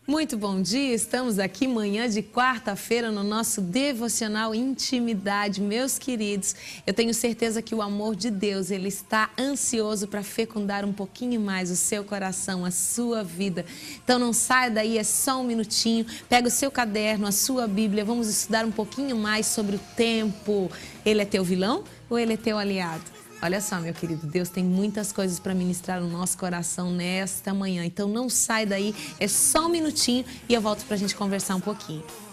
Muito bom dia, estamos aqui manhã de quarta-feira no nosso devocional Intimidade. Meus queridos, eu tenho certeza que o amor de Deus, ele está ansioso para fecundar um pouquinho mais o seu coração, a sua vida. Então não saia daí, é só um minutinho, pega o seu caderno, a sua Bíblia, vamos estudar um pouquinho mais sobre o tempo. Ele é teu vilão ou ele é teu aliado? Olha só, meu querido, Deus tem muitas coisas para ministrar no nosso coração nesta manhã. Então não sai daí, é só um minutinho e eu volto para a gente conversar um pouquinho.